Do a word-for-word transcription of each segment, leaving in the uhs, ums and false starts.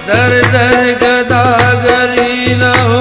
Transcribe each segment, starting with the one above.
दर दर गदागरी न हो।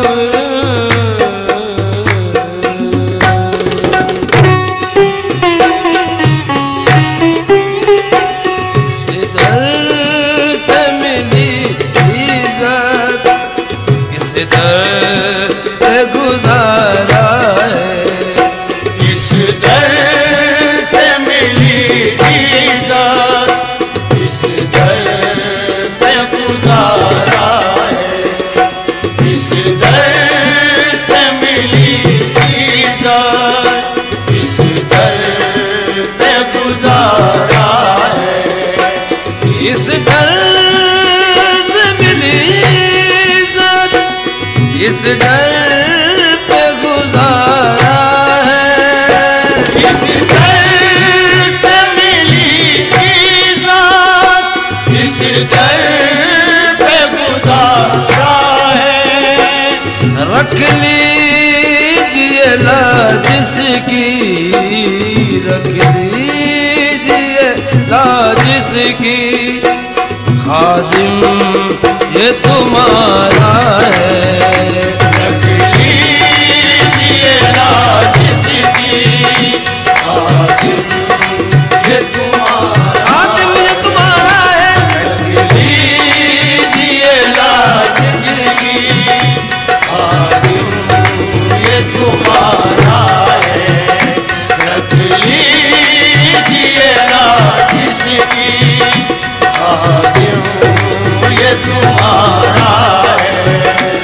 इस दर पे गुजारा है, इस दर से मिली इज़्ज़त, इस दर पे गुजारा है। रख लीजिए लाज जिसकी, रख लीजिए लाज जिसकी, खादिम ये तुम्हारा है। रख लीजिए लाज जिसकी, खादिम ये तुम्हारा, खादिम ये तुम्हारा है। रख लीजिए लाज जिसकी, खादिम ये तुम्हारा है। रख लीजिए लाज जिसकी, खादिम ये तुम्हारा है।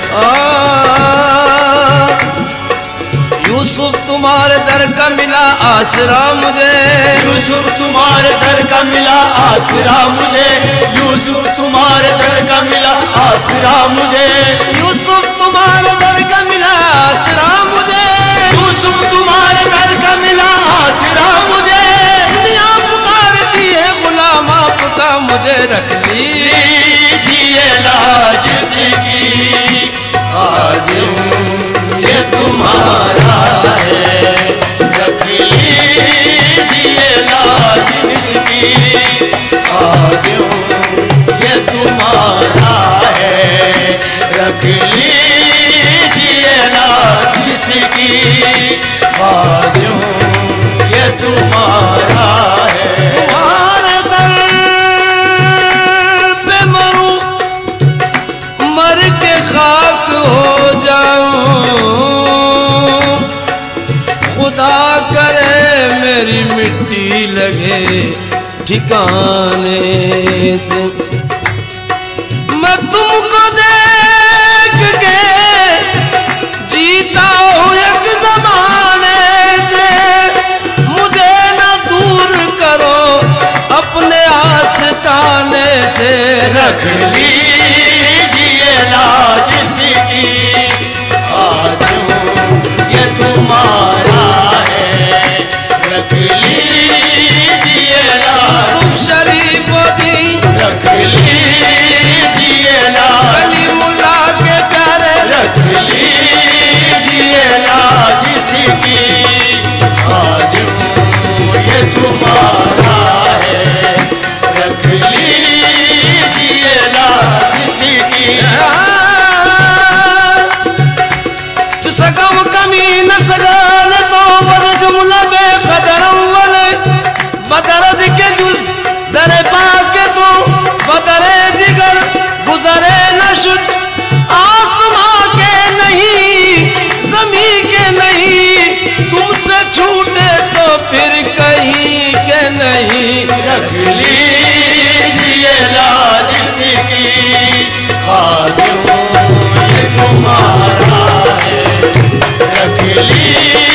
यूसुफ तुम्हारे दर का मिला आसरा मुझे, यूसुफ तुम्हारे दर का मिला आसरा मुझे, यूसुफ तुम्हारे दर का मिला आसरा मुझे, यूसुफ तुम्हारे दर का मिला आसरा मुझे, यूसुफ तुम्हारे दर का मिला आसरा मुझे। दुनिया पुकारती है गुलाम आपका मुझे, रख लीजिए लाज जिसकी, खादिम ये तुम्हारा है। रख लीजिए लाज जिसकी, खादिम ये तुम्हारा है। रख लीजिए लाज जिसकी, खादिम ये तुम्हारा है। तुम्हारे दर पे मरूं, मर के खाक हो जाऊं, खुदा करे मेरी मिट्टी लगे ठिकाने से। मैं तुमको देख के जीता हूँ एक जमाने से, मुझे ना दूर करो अपने आस्ताने से। रख लीजिए लाज जिसकी, खादिम ये तुम्हारा है। रख लीजिए लाज तुम शरीफ दी, रख लीजिए लाज कलीमुल्ला के प्यारे, रख लीजिए लाज जिसकी, खादिम ये तुम्हारा है। रख लीजिए लाज जिसकी, तू सगम कमी न सगान तो बद जुमला बेकदरम वाले, बदरद के जुज दरे पाके तो बदरे जिगर गुजरे न शुद, आसमां के नहीं जमी के नहीं, तुमसे छूटे तो फिर कहीं के नहीं। रख लीजिए लाज जिसकी, खादिम ये तुम्हारा है। रख लीजिए